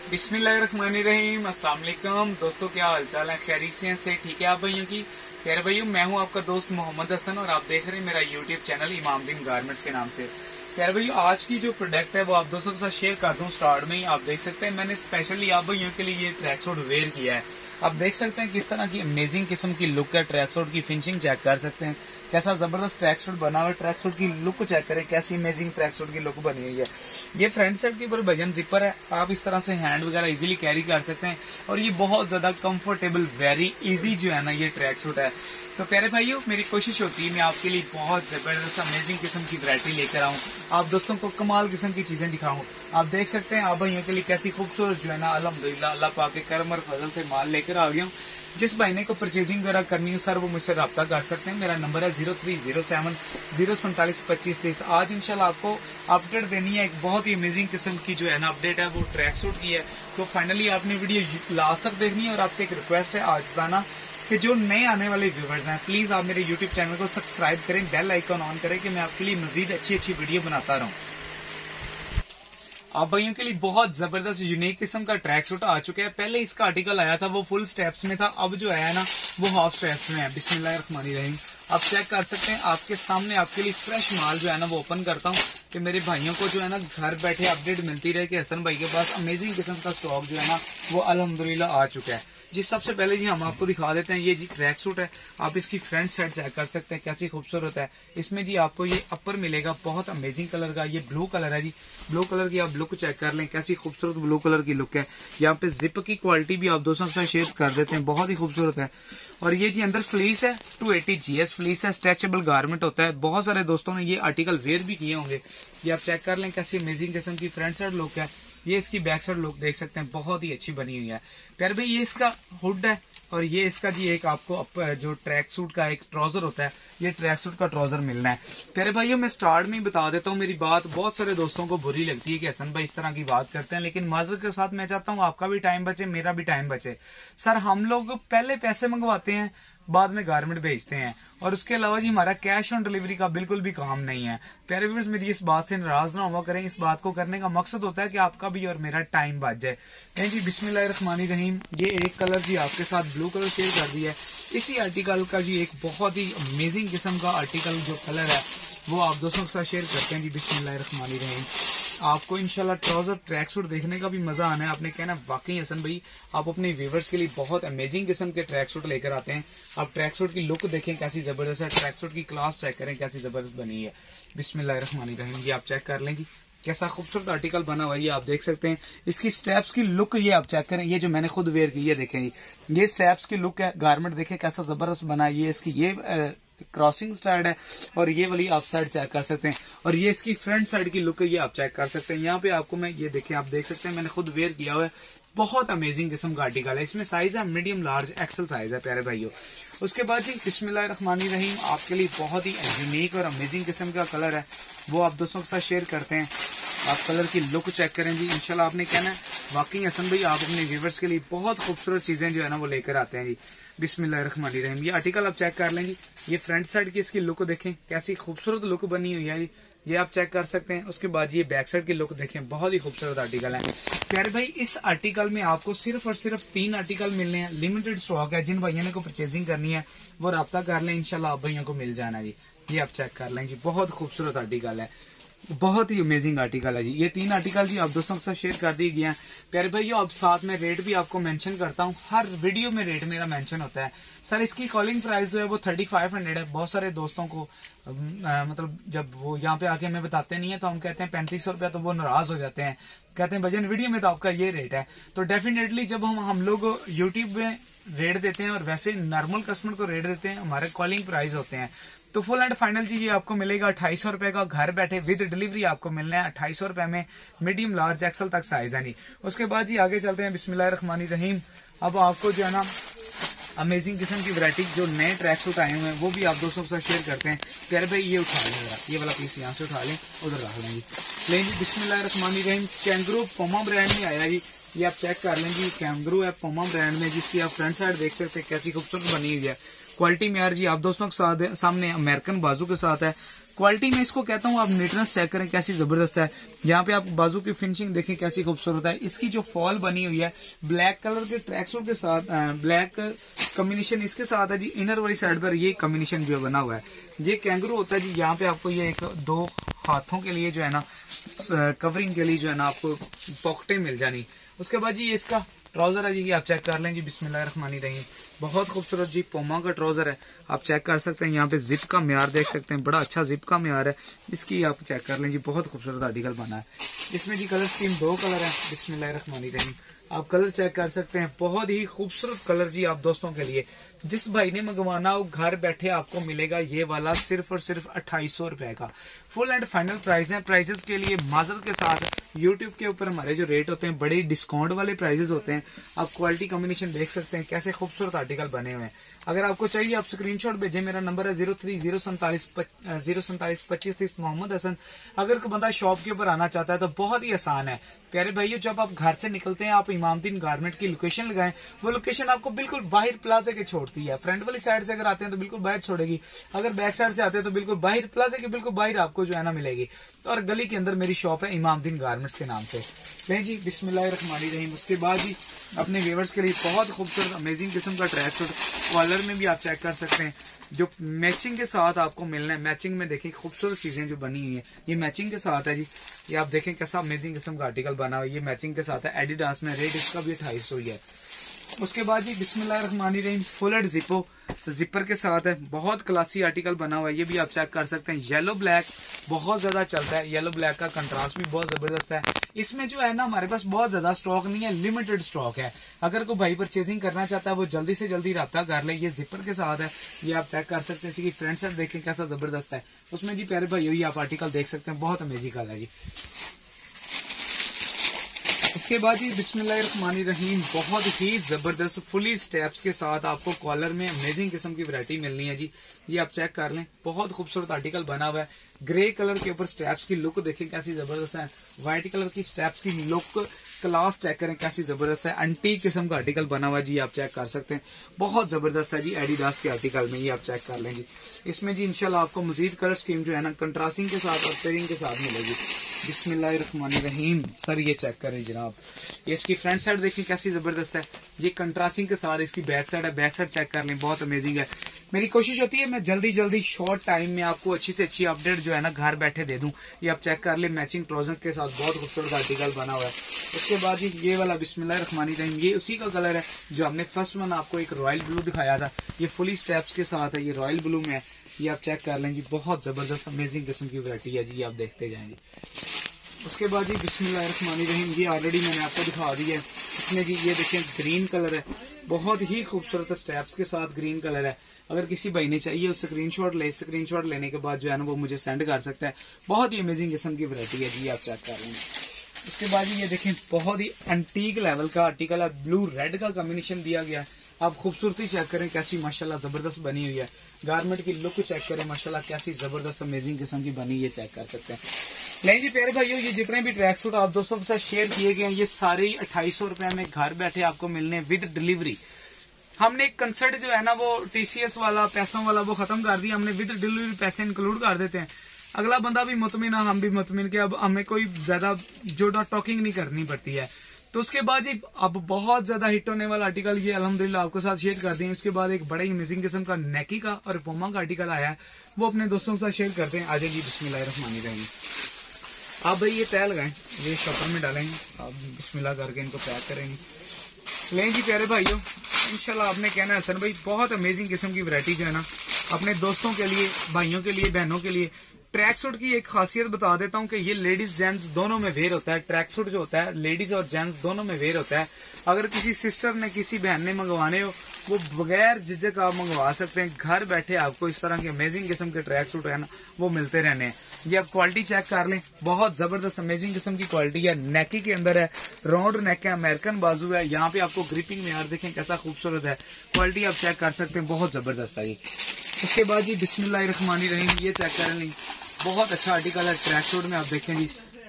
बिस्मिल्लाहिर्रहमानिर्रहीम। अस्सलाम वालेकुम दोस्तों, क्या हाल चाल है? खैरियत से ठीक है आप भाइयों की? प्यारे भाइयों, मैं हूं आपका दोस्त मोहम्मद हसन और आप देख रहे हैं मेरा यूट्यूब चैनल इमामुद्दीन गारमेंट्स के नाम से। प्यारे भाइयों, आज की जो प्रोडक्ट है वो आप दोस्तों के साथ शेयर कर दूं। स्टार्ट में ही आप देख सकते हैं मैंने स्पेशली आप भाइयों के लिए ये ट्रैक सूट वेयर किया है। आप देख सकते हैं किस तरह की अमेजिंग किस्म की लुक है। ट्रैक सूट की फिनिशिंग चेक कर सकते हैं, कैसा जबरदस्त ट्रैक सूट बना हुआ है। ट्रैक सूट की लुक चेक करें, कैसी अमेजिंग ट्रैक सूट की लुक बनी हुई है। ये फ्रंट साइड के ऊपर भजन जिपर है, आप इस तरह से हैंड वगैरह इजीली कैरी कर सकते हैं और ये बहुत ज्यादा कंफर्टेबल वेरी इजी जो है ना ये ट्रैक सूट है। तो प्यारे भाइयों, मेरी कोशिश होती है मैं आपके लिए बहुत जबरदस्त अमेजिंग किस्म की वैरायटी लेकर आऊं, आप दोस्तों को कमाल किस्म की चीजें दिखाऊं। आप देख सकते हैं आप भाइयों के लिए कैसी खूबसूरत जो है ना अल्हम्दुलिल्लाह अल्लाह पाक के करम और फजल से माल लेकर आ गया हूं। जिस भाई ने को परचेजिंग वगैरह करनी हो सर वो मुझसे रब्ता कर सकते हैं। मेरा नंबर है 0307 047 2530। आज इंशाल्लाह आपको अपडेट देनी है, एक बहुत ही अमेजिंग किस्म की जो है ना अपडेट है वो ट्रैक सूट की है। तो फाइनली आपने वीडियो लास्ट तक देखनी है और आपसे एक रिक्वेस्ट है आज जाना कि जो नए आने वाले व्यूवर्स हैं प्लीज आप मेरे यूट्यूब चैनल को सब्सक्राइब करें, बेल आइकन ऑन करें कि मैं आपके लिए मजीद अच्छी अच्छी वीडियो बनाता रहूं। आप भाइयों के लिए बहुत जबरदस्त यूनिक किस्म का ट्रैक सूट आ चुका है। पहले इसका आर्टिकल आया था वो फुल स्टेप्स में था, अब जो है ना वो हाफ स्टेप्स में है। बिस्मिल्लाहिर्रहमानिर्रहीम। आप चेक कर सकते हैं आपके सामने आपके लिए फ्रेश माल जो है ना वो ओपन करता हूँ कि मेरे भाइयों को जो है ना घर बैठे अपडेट मिलती रहे कि हसन भाई के पास अमेजिंग किस्म का स्टॉक जो है ना वो अल्हम्दुलिल्लाह आ चुका है। जी सबसे पहले जी हम आपको दिखा देते हैं, ये जी ट्रैक सूट है। आप इसकी फ्रंट साइड चेक कर सकते हैं कैसी खूबसूरत है। इसमें जी आपको ये अपर मिलेगा बहुत अमेजिंग कलर का, ये ब्लू कलर है जी। ब्लू कलर की आप लुक चेक कर लें, कैसी खूबसूरत ब्लू कलर की लुक है। यहाँ पे जिप की क्वालिटी भी आप दोस्तों के साथ शेयर कर देते हैं, बहुत ही खूबसूरत है। और ये जी अंदर फ्लीस है, 280 GS फ्लीस है, स्ट्रेचेबल गारमेंट होता है। बहुत सारे दोस्तों ने ये आर्टिकल वेयर भी किए होंगे। ये आप चेक कर लें कैसी अमेजिंग किस्म की फ्रंट साइड लुक है। ये इसकी बैक साइड लुक देख सकते हैं, बहुत ही अच्छी बनी हुई है। प्यारे भाई ये इसका हुड है और ये इसका जी एक आपको जो ट्रैक सूट का एक ट्राउजर होता है, ये ट्रैक सूट का ट्राउजर मिलना है। प्यारे भाइयों मैं स्टार्ट में ही बता देता हूँ, मेरी बात बहुत सारे दोस्तों को बुरी लगती है कि हसन भाई इस तरह की बात करते हैं, लेकिन माजरत के साथ मैं चाहता हूँ आपका भी टाइम बचे, मेरा भी टाइम बचे। सर हम लोग पहले पैसे मंगवाते हैं, बाद में गारमेंट भेजते हैं और उसके अलावा जी हमारा कैश ऑन डिलीवरी का बिल्कुल भी काम नहीं है। प्यारे व्यूअर्स मेरी इस बात से नाराज ना हुआ करें, इस बात को करने का मकसद होता है कि आपका भी और मेरा टाइम बच जाए। जी बिस्मिल्लाहिर्रहमानिर्रहीम। ये एक कलर जी आपके साथ ब्लू कलर शेयर कर दिया है। इसी आर्टिकल का जी एक बहुत ही अमेजिंग किस्म का आर्टिकल जो कलर है वो आप दोस्तों के साथ शेयर करते हैं जी बिस्मिल्लाहिर्रहमानिर्रहीम। आपको इंशाल्लाह ट्राउजर ट्रैक सूट देखने का भी मजा आना है। आपने कहना वाकई हसन भाई आप अपने व्यूवर्स के लिए बहुत अमेजिंग किस्म के ट्रैक सूट लेकर आते हैं। आप ट्रैक सूट की लुक देखें कैसी जबरदस्त है, ट्रैक सूट की क्लास चेक करें कैसी जबरदस्त बनी है। बिस्मिल्लाहिर्रहमानिर्रहीम। ये आप चेक कर लें कैसा खूबसूरत आर्टिकल बना हुआ है, ये आप देख सकते हैं। इसकी स्टेप्स की लुक ये आप चेक करें, ये जो मैंने खुद वेयर की है देखें जी, ये स्टेप्स की लुक है। गारमेंट देखें कैसा जबरदस्त बना है। ये इसकी ये क्रॉसिंग साइड है और ये वाली आप साइड चेक कर सकते हैं और ये इसकी फ्रंट साइड की लुक है, ये आप चेक कर सकते हैं। यहाँ पे आपको मैं ये देखें, आप देख सकते हैं मैंने खुद वेयर किया हुआ है। बहुत अमेजिंग किस्म का आर्टिकल है। इसमें साइज है मीडियम लार्ज एक्सल साइज है प्यारे भाइयों। उसके बाद जी बिस्मिल्लाहिर्रहमानिर्रहीम आपके लिए बहुत ही यूनिक और अमेजिंग किस्म का कलर है वो आप दोस्तों के साथ शेयर करते हैं। आप कलर की लुक चेक करें जी, इंशाल्लाह आपने कहना है वाकई हसन भाई आप अपने व्यूवर्स के लिए बहुत खूबसूरत चीजें जो है ना वो लेकर आते हैं जी। बिस्मिल्लाहिर्रहमानिर्रहीम। ये आर्टिकल आप चेक कर लें जी, ये फ्रंट साइड की इसकी लुक देखें कैसी खूबसूरत लुक बनी हुई है जी, ये आप चेक कर सकते हैं। उसके बाद ये बैक साइड की लुक देखें, बहुत ही खूबसूरत आर्टिकल है। प्यारे भाई इस आर्टिकल में आपको सिर्फ और सिर्फ 3 आर्टिकल मिलने हैं, लिमिटेड स्टॉक है। जिन भाइयों ने को परचेजिंग करनी है वो राब्ता कर लें, इंशाल्लाह आप भाइयों को मिल जाना जी। ये आप चेक कर लें जी, बहुत खूबसूरत आर्टिकल है, बहुत ही अमेजिंग आर्टिकल है जी। ये 3 आर्टिकल जी आप दोस्तों के साथ शेयर कर दिए गए हैं। प्यारे भाइयों अब साथ में रेट भी आपको मेंशन करता हूँ, हर वीडियो में रेट मेरा मेंशन होता है। सर इसकी कॉलिंग प्राइस जो है वो 3500 है। बहुत सारे दोस्तों को मतलब जब वो यहाँ पे आके हमें बताते नहीं है तो हम कहते हैं 3500 रुपया, तो वो नाराज हो जाते हैं, कहते हैं भजन वीडियो में तो आपका ये रेट है। तो डेफिनेटली जब हम लोग यूट्यूब में रेट देते हैं और वैसे नॉर्मल कस्टमर को रेट देते हैं, हमारे कॉलिंग प्राइस होते हैं। तो फुल एंड फाइनल जी ये आपको मिलेगा 2800 रुपए का, घर बैठे विद डिलीवरी आपको मिलना है 2800 रुपए में। मीडियम लार्ज एक्सल तक साइज है नहीं। उसके बाद जी आगे चलते हैं बिस्मिल्लाहिर्रहमानिर्रहीम। अब आपको जो है ना अमेजिंग किस्म की वैरायटी जो नए ट्रैक सूट आए हुए हैं वो भी आप दोस्तों के साथ शेयर करते हैं। प्यारे भाई ये उठा लें जरा, ये वाला पीस यहाँ से उठा लें, उधर रख लेंगे। लें जी बिस्मिल्लाहिर्रहमानिर्रहीम। कैंगरू पोमा ब्रांड में आया जी, ये आप चेक कर लें जी, कैंगरू है पोमा ब्रांड में, जिसकी आप फ्रंट साइड देख सकते हैं कैसी खूबसूरत बनी हुई है। क्वालिटी में यार जी आप दोस्तों के साथ सामने अमेरिकन बाजू के साथ है, क्वालिटी में इसको कहता हूँ, आप नीटनेस चेक करें कैसी जबरदस्त है। यहाँ पे आप बाजू की फिनिशिंग देखें कैसी खूबसूरत है। इसकी जो फॉल बनी हुई है ब्लैक कलर के ट्रैक सूट के साथ, ब्लैक कॉम्बिनेशन इसके साथ है जी। इनर वाली साइड पर ये कॉम्बिनेशन जो बना हुआ है ये कैंगरू होता है जी। यहाँ पे आपको ये एक दो हाथों के लिए जो है ना कवरिंग के लिए जो है ना आपको पॉकेटें मिल जानी। उसके बाद जी इसका ट्राउजर है जी, आप चेक कर लें जी, बिस्मिल्लाहिर्रहमानिर्रहीम। बहुत खूबसूरत जी पोमा का ट्राउजर है, आप चेक कर सकते हैं। यहाँ पे जिप का म्यार देख सकते हैं, बड़ा अच्छा जिप का म्यार है इसकी, आप चेक कर लें जी। बहुत खूबसूरत आर्टिकल बना है। इसमें जी कलर स्कीम 2 कलर है, बिस्मिल्लाहिर्रहमानिर्रहीम। आप कलर चेक कर सकते हैं, बहुत ही खूबसूरत कलर जी। आप दोस्तों के लिए जिस भाई ने मंगवाना हो घर बैठे आपको मिलेगा ये वाला सिर्फ और सिर्फ 2800 रुपए का। फुल एंड फाइनल प्राइस है। प्राइजेस के लिए माजर के साथ यूट्यूब के ऊपर हमारे जो रेट होते हैं बड़े डिस्काउंट वाले प्राइजेस होते हैं। आप क्वालिटी कॉम्बिनेशन देख सकते हैं कैसे खूबसूरत आर्टिकल बने हुए हैं। अगर आपको चाहिए आप स्क्रीनशॉट भेजें। मेरा नंबर है 0307424730 मोहम्मद हसन। अगर कोई बंदा शॉप के ऊपर आना चाहता है तो बहुत ही आसान है प्यारे भाइयों। जब आप घर से निकलते हैं आप इमामदीन गारमेंट की लोकेशन लगाएं, वो लोकेशन आपको बिल्कुल बाहर प्लाजा के छोड़ती है। फ्रंट वाली साइड से अगर आते हैं तो बिल्कुल बाहर छोड़ेगी, अगर बैक साइड से आते हैं तो बिल्कुल बाहर प्लाजा के बिल्कुल बाहर आपको जो है ना मिलेगी। तो और गली के अंदर मेरी शॉप है इमामदीन गारमेंट्स के नाम से। लें जी बिस्मिल्लाहिर्रहमानिर्रहीम। उसके बाद जी अपने व्यूअर्स के लिए बहुत खूबसूरत अमेजिंग किस्म का ट्रैक सूट कॉलर में भी आप चेक कर सकते हैं जो मैचिंग के साथ आपको मिलना है। मैचिंग में देखिए खूबसूरत चीजें जो बनी हुई है ये मैचिंग के साथ है जी। ये आप देखें कैसा अमेजिंग किस्म का आर्टिकल बना हुआ है, ये मैचिंग के साथ है। एडिडास में रेट इसका भी 2800 ही है। उसके बाद जी बिस्मिल्लाहिर्रहमानिर्रहीम फुल जिपो जिपर के साथ है, बहुत क्लासी आर्टिकल बना हुआ है। ये भी आप चेक कर सकते हैं। येलो ब्लैक बहुत ज्यादा चलता है, येलो ब्लैक का कंट्रास्ट भी बहुत जबरदस्त है। इसमें जो है ना हमारे पास बहुत ज्यादा स्टॉक नहीं है, लिमिटेड स्टॉक है। अगर कोई भाई परचेजिंग करना चाहता है वो जल्दी से जल्दी रब्ता कर ले। ये जिपर के साथ है, ये आप चेक कर सकते हैं। इसकी फ्रंट साइड देखें कैसा जबरदस्त है। उसमें जी प्यारे भाई ये आप आर्टिकल देख सकते हैं, बहुत अमेजिंग है जी। इसके बाद जी बिस्मिल्लाहिर्रहमानिर्रहीम बहुत ही जबरदस्त फुली स्टेप्स के साथ आपको कॉलर में अमेजिंग किस्म की वैरायटी मिलनी है जी। ये आप चेक कर लें, बहुत खूबसूरत आर्टिकल बना हुआ है। ग्रे कलर के ऊपर स्टेप्स की लुक देखें कैसी जबरदस्त है। व्हाइट कलर की स्टेप्स की लुक क्लास चेक करें कैसी जबरदस्त है। एंटीक किस्म का आर्टिकल बना हुआ है जी, आप चेक कर सकते हैं, बहुत जबरदस्त है जी। एडिडास के आर्टिकल में ये आप चेक कर लें जी। इसमें जी इंशाल्लाह आपको मजीद कलर स्कीम जो है ना कंट्रास्टिंग के साथ और पेयरिंग के साथ मिलेगी। बिस्मिल्लाहिर्रहमानिर्रहीम। सर ये चेक करें जनाब, ये इसकी फ्रंट साइड देखिए कैसी जबरदस्त है। ये कंट्रास्टिंग के साथ इसकी बैक साइड है, बैक साइड चेक कर लें, बहुत अमेजिंग है। मेरी कोशिश होती है मैं जल्दी शॉर्ट टाइम में आपको अच्छी से अच्छी अपडेट जो है ना घर बैठे दे दूं। ये आप चेक कर ले, मैचिंग ट्राउजर के साथ बहुत खूबसूरत आर्टिकल बना हुआ है। उसके बाद ये वाला बिस्मिल्लाहिर्रहमानिर्रहीम, ये उसी का कलर है जो हमने फर्स्ट वन आपको एक रॉयल ब्लू दिखाया था। ये फुली स्टेप्स के साथ है, ये रॉयल ब्लू में है। ये आप चेक कर लें जी, बहुत जबरदस्त अमेजिंग किस्म की वैरायटी है जी, आप देखते जाएंगे। उसके बाद जी बिस्मिल्लाहिर्रहमानिर्रहीम, ये ऑलरेडी मैंने आपको दिखा दी है। इसमें जी ये देखें ग्रीन कलर है, बहुत ही खूबसूरत स्टेप्स के साथ ग्रीन कलर है। अगर किसी भाई ने चाहिए उस स्क्रीनशॉट ले, स्क्रीनशॉट लेने के बाद जो है ना वो मुझे सेंड कर सकता है। बहुत ही अमेजिंग किस्म की वैरायटी है जी, आप चेक कर लेंगे। उसके बाद ये देखें बहुत ही एंटीक लेवल का आर्टिकल है, ब्लू रेड का कॉम्बिनेशन दिया गया है। आप खूबसूरती चेक करें कैसी माशाल्लाह जबरदस्त बनी हुई है। गारमेंट की लुक चेक करें माशाल्लाह कैसी जबरदस्त अमेजिंग किस्म की बनी, ये चेक कर सकते हैं। नहीं जी प्यारे भाइयों, ये जितने भी ट्रैक सूट आप दोस्तों के साथ शेयर किए गए हैं ये सारे 2800 रुपए में घर बैठे आपको मिलने विद डिलीवरी। हमने एक कंसर्ट जो है ना वो TCS वाला पैसों वाला वो खत्म कर दिया, हमने विद डिलीवरी पैसे इंक्लूड कर देते हैं। अगला बंदा भी मुतमिन है, हम भी मुतमिन के, अब हमें कोई ज्यादा जोड़ा टॉकिंग नहीं करनी पड़ती है। तो उसके बाद जी अब बहुत ज्यादा हिट होने वाला आर्टिकल ये अल्हम्दुलिल्लाह आपके साथ शेयर कर दें। उसके बाद एक बड़ा ही अमेजिंग किस्म का नेकी का और पोमा का आर्टिकल आया है, वो अपने दोस्तों के साथ शेयर करते हैं। आजा जी बिस्मिल्लाहिर्रहमानिर्रहीम। आप भाई ये तय लगाएं, ये शॉपर में डालेंगे, आप बिस्मिल्लाह करके इनको पैक करेंगे। लें जी प्यारे भाइयों, इंशाल्लाह आपने कहना है हसन भाई बहुत अमेजिंग किस्म की वैरायटी जो है ना अपने दोस्तों के लिए, भाइयों के लिए, बहनों के लिए। ट्रैक सूट की एक खासियत बता देता हूँ कि ये लेडीज जेंट्स दोनों में वेयर होता है। ट्रैक सूट जो होता है लेडीज और जेंट्स दोनों में वेयर होता है। अगर किसी सिस्टर ने किसी बहन ने मंगवाने हो वो बगैर झिझक आप मंगवा सकते हैं। घर बैठे आपको इस तरह के अमेजिंग किस्म के ट्रैक सूट है ना वो मिलते रहने हैं। ये आप क्वालिटी चेक कर लें, बहुत जबरदस्त अमेजिंग किस्म की क्वालिटी है। नेकी के अंदर है, राउंड नेक है, अमेरिकन बाजू है। यहाँ पे आपको ग्रिपिंग में यार देखें कैसा खूबसूरत है, क्वालिटी आप चेक कर सकते हैं, बहुत जबरदस्त है ये। उसके बाद जी बिस्मिल्लाहिर्रहमानिर्रहीम, ये चेक कर लें, बहुत अच्छा आर्टिकल है ट्रैक सूट में। आप देखें जी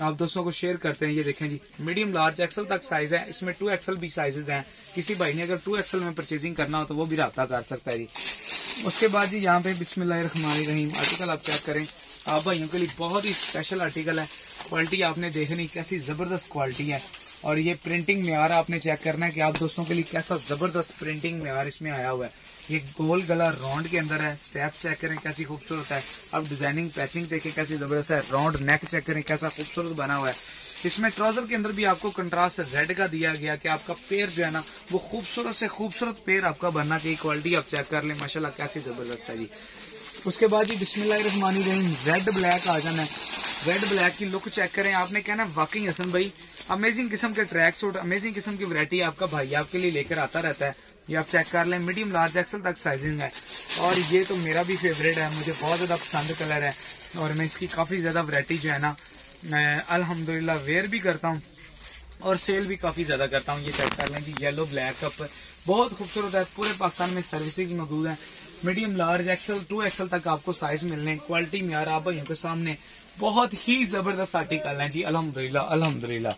आप दोस्तों को शेयर करते हैं। ये देखें जी, मीडियम लार्ज एक्सल तक साइज है, इसमें 2XL भी साइजेस हैं। किसी भाई ने अगर 2XL में परचेजिंग करना हो तो वो भी राब्ता कर सकता है जी। उसके बाद जी यहाँ पे बिस्मिल्लाहिर्रहमानिर्रहीम आर्टिकल आप चेक करें, आप भाइयों के लिए बहुत ही स्पेशल आर्टिकल है। क्वालिटी आपने देखनी, कैसी जबरदस्त क्वालिटी है। और ये प्रिंटिंग मेयार आपने चेक करना है कि आप दोस्तों के लिए कैसा जबरदस्त प्रिंटिंग मेयार इसमें आया हुआ है। ये गोल गला राउंड के अंदर है, स्टेप चेक करें कैसी खूबसूरत है। अब डिजाइनिंग पैचिंग देखें कैसी जबरदस्त है, राउंड नेक चेक करें कैसा खूबसूरत बना हुआ है। इसमें ट्राउजर के अंदर भी आपको कंट्रास्ट रेड का दिया गया कि आपका पेयर जो है ना वो खूबसूरत से खूबसूरत पेयर आपका बनना चाहिए। क्वालिटी आप चेक कर लें, माशाल्लाह कैसी जबरदस्त है जी। उसके बाद जी बिस्मिल्लाहिर्रहमानिर्रहीम रेड ब्लैक आ जाना है। रेड ब्लैक की लुक चेक करें, आपने कहना वाकई हसन भाई अमेजिंग किस्म के ट्रैक सूट, अमेजिंग किस्म की वैरायटी आपका भाई आपके लिए लेकर आता रहता है। ये आप चेक कर लें, मीडियम लार्ज एक्सल तक साइजिंग है। और ये तो मेरा भी फेवरेट है, मुझे बहुत ज्यादा पसंद कलर है और मैं इसकी काफी ज्यादा वैरायटी जो है ना मैं अल्हम्दुलिल्लाह वेयर भी करता हूँ और सेल भी काफी ज्यादा करता हूँ। ये चेक कर लें जी, येलो ब्लैक कप बहुत खूबसूरत है। पूरे पाकिस्तान में सर्विसेज मौजूद है। मीडियम लार्ज एक्सल 2XL तक आपको साइज मिलने, क्वालिटी में यार आप भाइयों के सामने बहुत ही जबरदस्त आर्टिकल है जी, अल्हम्दुलिल्लाह अल्हम्दुलिल्लाह।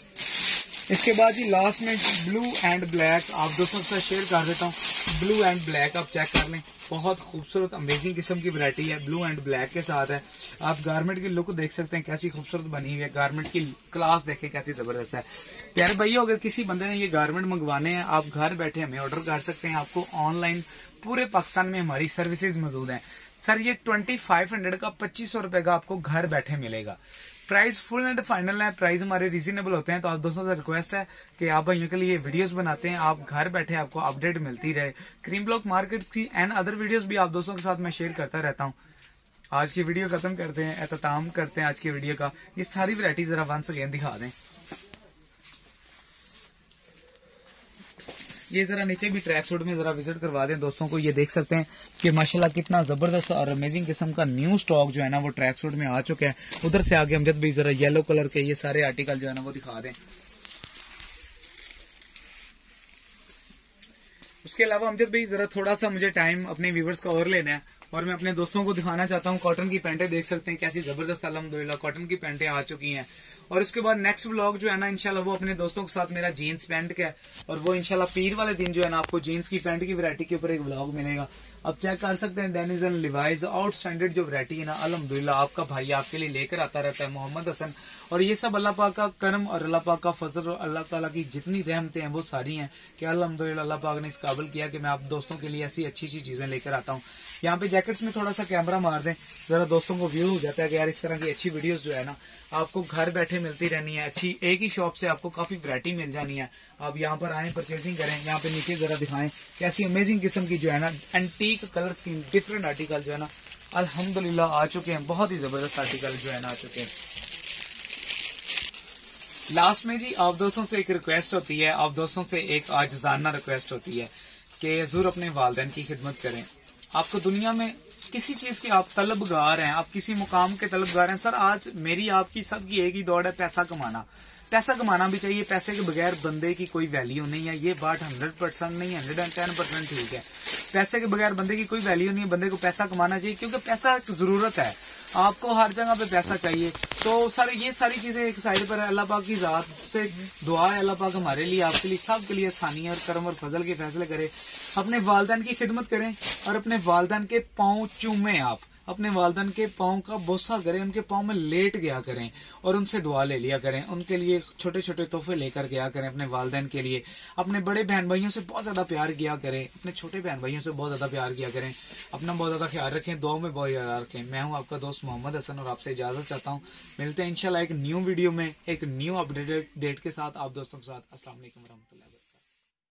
इसके बाद जी लास्ट में ब्लू एंड ब्लैक आप दोस्तों के साथ शेयर कर देता हूँ। ब्लू एंड ब्लैक आप चेक कर लें, बहुत खूबसूरत अमेजिंग किस्म की वैरायटी है, ब्लू एंड ब्लैक के साथ है। आप गारमेंट की लुक देख सकते हैं कैसी खूबसूरत बनी हुई है, गारमेंट की क्लास देखें कैसी जबरदस्त है। प्यारे भैया अगर किसी बंदे ने ये गारमेंट मंगवाने हैं, आप घर बैठे हमें ऑर्डर कर सकते हैं। आपको ऑनलाइन पूरे पाकिस्तान में हमारी सर्विसेज मौजूद है। सर ये 2500 का 2500 रुपए का आपको घर बैठे मिलेगा। प्राइस फुल एंड फाइनल है, प्राइस हमारे रीजनेबल होते हैं। तो आप दोस्तों से रिक्वेस्ट है कि आप भाइयों के लिए वीडियोस बनाते हैं, आप घर बैठे आपको अपडेट मिलती रहे। क्रीम ब्लॉक मार्केट की एंड अदर वीडियोस भी आप दोस्तों के साथ मैं शेयर करता रहता हूँ। आज की वीडियो खत्म करते हैं, एहतमाम करते हैं आज की वीडियो का। ये सारी वैरायटी जरा वंस अगेन दिखा दें। ये जरा नीचे भी ट्रैक सूट में जरा विजिट करवा दें दोस्तों को। ये देख सकते हैं कि माशाल्लाह कितना जबरदस्त और अमेजिंग किस्म का न्यू स्टॉक जो है ना वो ट्रैक सूट में आ चुका है। उधर से आगे अमजद भाई जरा येलो कलर के ये सारे आर्टिकल जो है ना वो दिखा दें। उसके अलावा अमजद भाई जरा थोड़ा सा मुझे टाइम अपने व्यूवर्स का और लेना है और मैं अपने दोस्तों को दिखाना चाहता हूँ। कॉटन की पैंटें देख सकते हैं कैसी जबरदस्त अल्हम्दुलिल्लाह कॉटन की पैंटें आ चुकी हैं। और उसके बाद नेक्स्ट व्लॉग जो है ना इंशाल्लाह वो अपने दोस्तों के साथ मेरा जीन्स पैंट का है और वो इंशाल्लाह पीर वाले दिन जो है ना आपको जीन्स की पैंट की वैरायटी के ऊपर एक व्लॉग मिलेगा। अब चेक कर सकते हैं डेनिज एंड लिवाइज आउटस्टैंडर्ड जो वैरायटी है ना अल्हम्दुलिल्लाह आपका भाई आपके लिए लेकर आता रहता है, मोहम्मद हसन। और ये सब अल्लाह पाक का करम और अल्लाह पाक का फजल और अल्लाह ताला की जितनी रहमतें हैं वो सारी हैं कि अल्हम्दुलिल्लाह अल्लाह पाक ने इस काबिल किया कि मैं आप दोस्तों के लिए ऐसी अच्छी अच्छी चीजें लेकर आता हूँ। यहाँ पे जैकेट्स में थोड़ा सा कैमरा मार दें, जरा दोस्तों को व्यू हो जाता है कि यार इस तरह की अच्छी वीडियोस जो है ना आपको घर बैठे मिलती रहनी है। अच्छी एक ही शॉप से आपको काफी वैरायटी मिल जानी है। आप यहाँ पर आए, परचेजिंग करें। यहाँ पे नीचे जरा दिखाएं कैसी अमेजिंग किस्म की जो है ना antique colour scheme different article जो है ना अल्हम्दुलिल्लाह आ चुके हैं। बहुत ही जबरदस्त आर्टिकल जो है ना आ चुके हैं। लास्ट में जी आप दोस्तों से एक रिक्वेस्ट होती है, आप दोस्तों से एक आजिज़ाना रिक्वेस्ट होती है कि जरूर अपने वालिदैन की खिदमत करें। आपको दुनिया में किसी चीज के आप तलबगार हैं, आप किसी मुकाम के तलबगार हैं। सर आज मेरी आपकी सबकी एक ही दौड़ है, पैसा कमाना। पैसा कमाना भी चाहिए, पैसे के बगैर बंदे की कोई वैल्यू नहीं है। ये बात 100% नहीं है, 110% ठीक है। पैसे के बगैर बंदे की कोई वैल्यू नहीं है, बंदे को पैसा कमाना चाहिए क्योंकि पैसा एक जरूरत है। आपको हर जगह पे पैसा चाहिए। तो सर ये सारी चीजें एक साइड पर है। अल्लाह पाक की जात से दुआ है अल्लाह पाक हमारे लिए आपके लिए सब के लिए आसानी और करम और फजल के फैसले करे। अपने वालिदैन की खिदमत करें और अपने वालिदैन के पाँव चूमें। आप अपने वालिदैन के पाँव का बोसा करें, उनके पाँव में लेट गया करें और उनसे दुआ ले लिया करें। उनके लिए छोटे छोटे तोहफे लेकर गया करें अपने वालिदैन के लिए। अपने बड़े बहन भाइयों से बहुत ज्यादा प्यार किया करें, अपने छोटे बहन भाइयों से बहुत ज्यादा प्यार किया करें। अपना बहुत ज्यादा ख्याल रखें, दुआ में बहुत याद रखें। मैं हूं आपका दोस्त मोहम्मद हसन और आपसे इजाजत चाहता हूं। मिलते हैं इंशाल्लाह एक न्यू वीडियो में एक न्यू अपडेटेड डेट के साथ आप दोस्तों के साथ। अस्सलाम वालेकुम रहमतुल्लाहि।